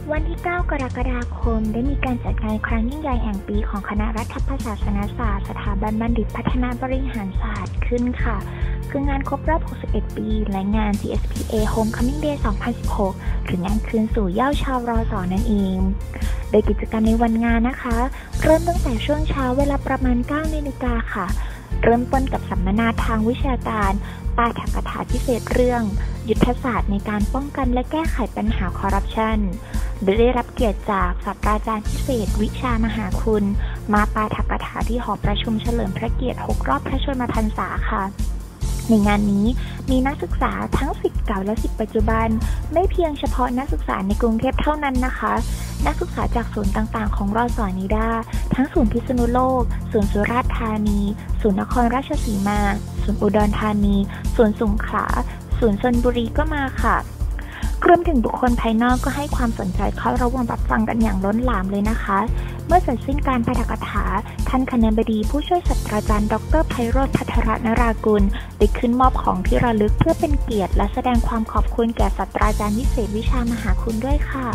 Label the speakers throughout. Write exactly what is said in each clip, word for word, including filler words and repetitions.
Speaker 1: วันที่ เก้า กรกฎาคมได้มีการจัดงานครั้งยิ่งใหญ่แห่งปีของคณะรัฐประศาสนศาสตร์สถาบันบัณฑิตพัฒนาบริหารศาสตร์ขึ้นค่ะคืองานครบรอบ หกสิบเอ็ด ปีและงาน ที เอส พี เอ Homecoming Day สองพันสิบหก หรืองานคืนสู่เหย้าชาวรส.นั่นเองโดยกิจกรรมในวันงานนะคะเริ่มตั้งแต่ช่วงเช้าเวลาประมาณ เก้า นาฬิกาค่ะเริ่มต้นกับสัมมนาทางวิชาการปาฐกถาพิเศษเรื่องยุทธศาสตร์ในการป้องกันและแก้ไขปัญหาคอร์รัปชันโดยได้รับเกียรติจากศาสตราจารย์พิเศษวิชามหาคุณมาปาฐกถาที่หอประชุมเฉลิมพระเกียรติหกรอบพระชนมพรรษาค่ะในงานนี้มีนักศึกษาทั้งศิษย์เก่าและศิษย์ปัจจุบันไม่เพียงเฉพาะนักศึกษาในกรุงเทพเท่านั้นนะคะนักศึกษาจากศูนย์ต่างๆของรส.นิด้าทั้งศูนย์พิษณุโลกศูนย์สุราษฎร์ธานีศูนย์นครราชสีมาศูนย์อุดรธานีศูนย์สงขลาศูนย์ชลบุรีก็มาค่ะรวมถึงบุคคลภายนอกก็ให้ความสนใจเข้าระวงรับฟังกันอย่างล้นหลามเลยนะคะเมื่อเสร็จสิ้นการปาฐกถาท่านคณบดีผู้ช่วยศาสตราจารย์ดร.ไพโรจน์ ภัทรนรากุลได้ขึ้นมอบของที่ระลึกเพื่อเป็นเกียรติและแสดงความขอบคุณแก่ศาสตราจารย์วิเศษวิชามหาคุณด้วยค่ะ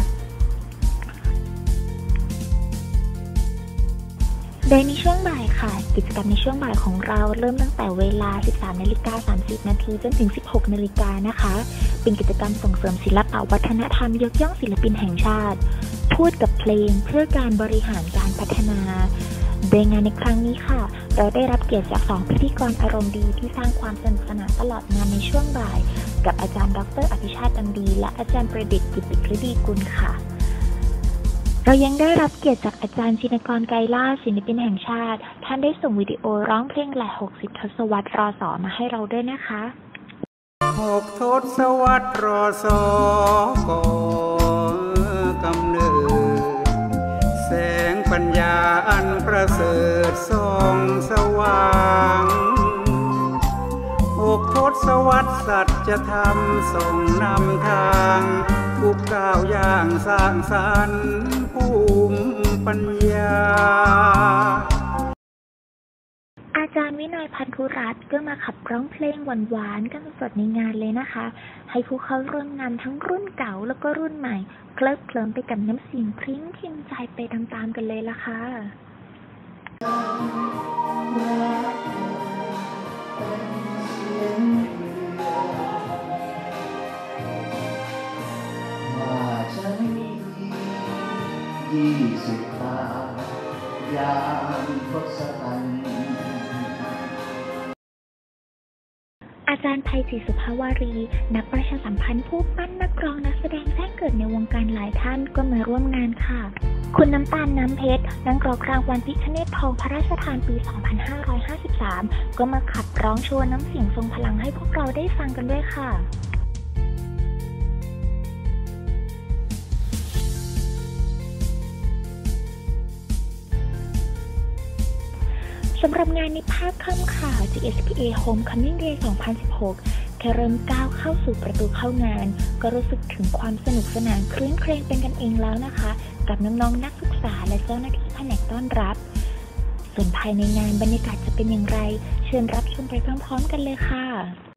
Speaker 1: โดยในช่วงบ่ายค่ะกิจกรรมในช่วงบ่ายของเราเริ่มตั้งแต่เวลา สิบสามนาฬิกาสามสิบนาทีจนถึง สิบหกนาฬิกานะคะเป็นกิจกรรมส่งเสริมศิลปวัฒนธรรมยกย่องศิลปินแห่งชาติพูดกับเพลงเพื่อการบริหารการพัฒนาโดยงานในครั้งนี้ค่ะเราได้รับเกียรติจากสองพิธีกรอารมณ์ดีที่สร้างความสนุกสนานตลอดงานในช่วงบ่ายกับอาจารย์ดร.อภิชาติตันดีและอาจารย์ประดิษฐ์กิตติฤดีกุลค่ะเรายังได้รับเกียรติจากอาจารย์ชินกรไกรล่าศิลปินแห่งชาติท่านได้ส่งวิดีโอร้องเพลงแหล่หกสิบทศวรรษรส.มาให้เราด้วยนะคะ
Speaker 2: หกทศวรรษรส.ก่อกำเนิดแสงปัญญาอันประเสริฐส่องสว่างหกทศวรรษสัจธรรมส่งนำทางทุกก้าวย่างสร้างสรรค์ภูมิปัญญา
Speaker 1: อาจารย์วินัยพันธุรัตน์ก็มาขับร้องเพลงหวานๆกันสดๆในงานเลยนะคะให้ผู้เข้าร่วมงานทั้งรุ่นเก่าแล้วก็รุ่นใหม่เคลิบเคลิ้มไปกับน้ำเสียงพริ้งพิมพ์ใจไปตามๆกันเลยล่ะค่ะ
Speaker 3: ยี่สิบตายามทศกัณฐ์
Speaker 1: อาจารย์ไพศรีสุภาวารีนักประชาสัมพันธ์ผู้ปั้นนักร้องนักแสดงแจ้งเกิดในวงการหลายท่านก็มาร่วมงานค่ะคุณน้ำตาลน้ำเพชรนักร้องรางวัลพิฆเนศทองพระราชทานปี สองพันห้าร้อยห้าสิบสาม ก็มาขับร้องโชว์น้ำเสียงทรงพลังให้พวกเราได้ฟังกันด้วยค่ะสำหรับงานในภาคค่ำค่ะ ที เอส พี เอ Homecoming Day สองพันสิบหก แค่เริ่มก้าวเข้าสู่ประตูเข้างานก็รู้สึกถึงความสนุกสนานคลื้นเครงเป็นกันเองแล้วนะคะกับน้องๆนักศึกษาและเจ้าหน้าที่แผนกต้อนรับส่วนภายในงานบรรยากาศจะเป็นอย่างไรเชิญรับชมไปพร้อมๆกันเลยค่ะ